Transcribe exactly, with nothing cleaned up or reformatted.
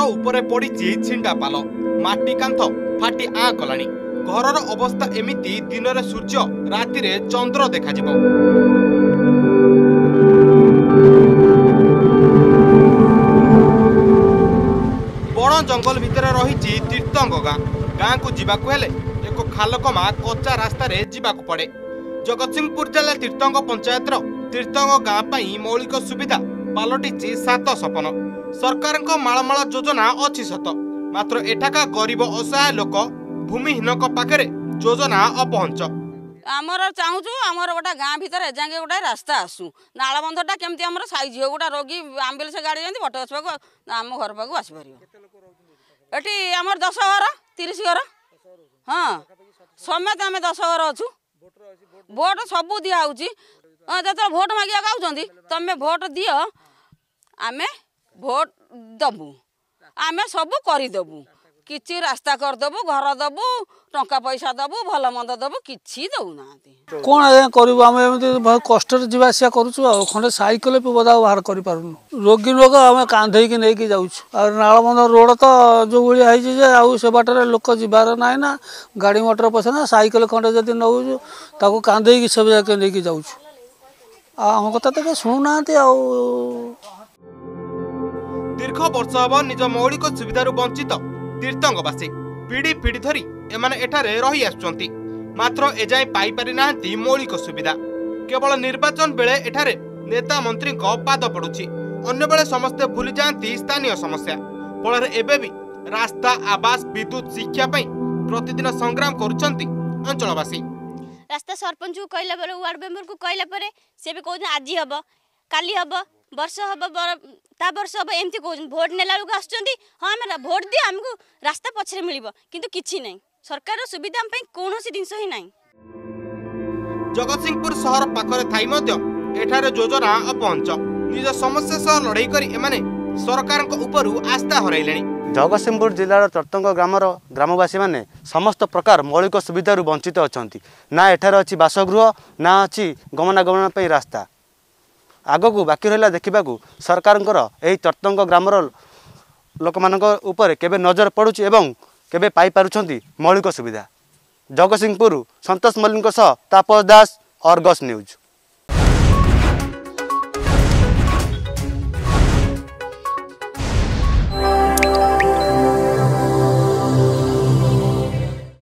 उपरे पड़ी छिंडा पाल माटी कांथ फाटी आ कलानी घरर अवस्था एमिति दिन रे सूर्य राति रे चंद्र देखा जिवो। बड़ जंगल भितर रही तीर्थंग गाँ गाँ को जीवाकु हेले एक खालकमा कच्चा रास्ता रे जीवाकु पड़े। जगतसिंहपुर जिला तीर्थंग पंचायत तीर्थंग गाँ पई मौलिक सुविधा पालटिछि सात सपन। सरकार मालमाल योजना अच्छी सत मात्र एठाका गरीब असहाय लोक भूमिहीन पाखे योजना अपहंच। आमर चाहूँ आमर गोटे गाँ भीतर एजांगे गोटे रास्ता आसू नालबंधटा केमती आमर साइज हो गोटे रोगी आम्बुलांस गाड़ी जाती बट बसवाक आम घर पाक आसपार एटी आमर दस घर तीस घर हाँ समेत आम दस घर अच्छु भोट सबू दिहूँ जो भोट मागिया गाँव तमें भोट दि आम भोट दबू आम सबू करदेबू किसी रास्ता करदेबू घर दबू टंका पैसा दबू भल मंद दबू किसी दौना कौन आज्ञा करूँ आम बहुत कष्ट जावासिया करूँ खंडे सैकेल भी बदा बाहर कर रोगी रोग आम कांधे नहीं जाऊँ नालबंध रोड तो जो भाई से बाटर लोक जीवार ना ना गाड़ी मोटर पशे ना सैकेल खंडे जब नौ ताको कांधे सब जाके नहीं जाऊँ आम कथा तो शुणुना। दीर्घ वर्ष हम निज मौलिक सुविधार वंचित तीर्थंगवासी पीढ़ी पीढ़ी धरी एमाने एठारे रही आसुचंती मात्र एजाए पाई पारि नाहंती मौलिक सुविधा। केवल निर्वाचन बेले एठारे नेता मंत्री पाद पड़ुछि अन्य बेले समस्ते भूली जाती स्थानीय समस्या फल एबे भी रास्ता आवास विद्युत शिक्षा पई प्रतिदिन संग्राम करुचंती अंचलवासी। रास्ता सरपंच को कहला पर वार्ड मेंबर को कहला पर से भी कहउन आज हबो काली हबो वर्ष हबो ता वर्ष हबो एमती कहउन भोट नेला लोग आछंती हां हम भोट दि हमको रास्ता पछरे मिलिबो किंतु किछि नै सरकार रो सुविधा हम पई कोनोसी दिनस ही नै। जगतसिंहपुर शहर पाखरे थाई मध्य एठारे योजना अपहंच निज समस्या सह लड़ाई करी एमाने सरकार को ऊपर आस्था हरैलेनी। जगतसिंहपुर जिलार तीर्थंग ग्रामर ग्रामवासी माने समस्त प्रकार मौलिक सुविधार वंचित अछंती ना एठार अच्छी बासगृह ना अच्छी गमनागमन पे रास्ता आग को बाकी रहा देखा सरकार तीर्थंग ग्रामर लोक मान केबे नजर पड़ुछि एवं केबे पाई पारुछंती मौलिक सुविधा। Jagatsinghpur Santosh Mallick Tapas Das, Argus news.